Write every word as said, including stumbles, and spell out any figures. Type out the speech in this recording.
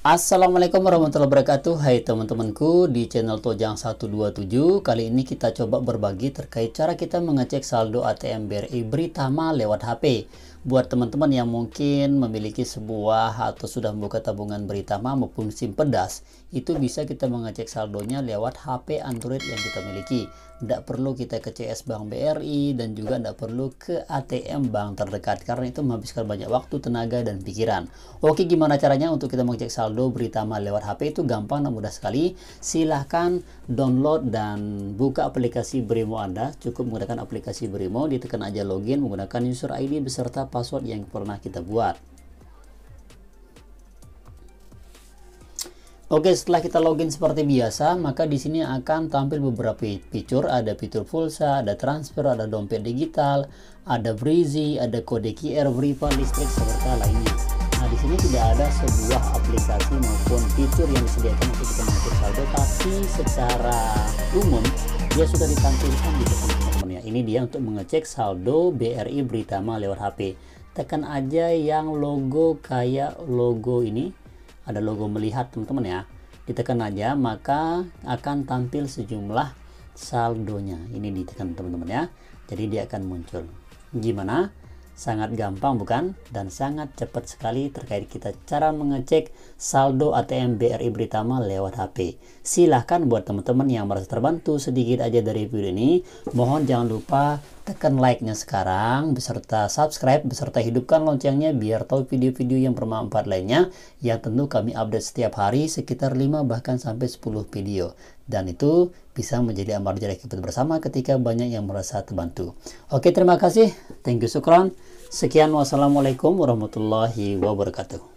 Assalamualaikum warahmatullahi wabarakatuh. Hai teman-temanku di channel Tojang seratus dua puluh tujuh. Kali ini kita coba berbagi terkait cara kita mengecek saldo A T M B R I Britama lewat H P. Buat teman-teman yang mungkin memiliki sebuah atau sudah membuka tabungan Britama maupun SIM pedas, itu bisa kita mengecek saldonya lewat H P Android yang kita miliki. Tidak perlu kita ke C S Bank B R I dan juga tidak perlu ke A T M bank terdekat, karena itu menghabiskan banyak waktu, tenaga, dan pikiran. Oke, gimana caranya untuk kita mengecek saldo Britama lewat H P? Itu gampang dan mudah sekali. Silahkan download dan buka aplikasi Brimo Anda. Cukup menggunakan aplikasi Brimo, ditekan aja login menggunakan user I D beserta password yang pernah kita buat. Oke, setelah kita login seperti biasa, maka di sini akan tampil beberapa fitur. Ada fitur pulsa, ada transfer, ada dompet digital, ada Breezy, ada kode Q R, Bripa, listrik, serta lainnya. Nah, di sini tidak ada sebuah aplikasi maupun fitur yang disediakan untuk kita mengecek saldo, tapi secara umum dia sudah ditampilkan di depan teman-teman ya. Ini dia untuk mengecek saldo B R I Britama lewat H P. Tekan aja yang logo kayak logo ini. Ada logo melihat teman-teman ya, ditekan aja maka akan tampil sejumlah saldonya. Ini ditekan teman-teman ya, jadi dia akan muncul. Gimana? Sangat gampang bukan? Dan sangat cepat sekali terkait kita cara mengecek saldo A T M B R I Britama lewat H P. Silahkan buat teman-teman yang merasa terbantu sedikit aja dari video ini, mohon jangan lupa tekan like-nya sekarang beserta subscribe beserta hidupkan loncengnya biar tahu video-video yang bermanfaat lainnya yang tentu kami update setiap hari sekitar lima bahkan sampai sepuluh video, dan itu bisa menjadi amal jariah kita bersama ketika banyak yang merasa terbantu. Oke, terima kasih, thank you, syukran, sekian, wassalamualaikum warahmatullahi wabarakatuh.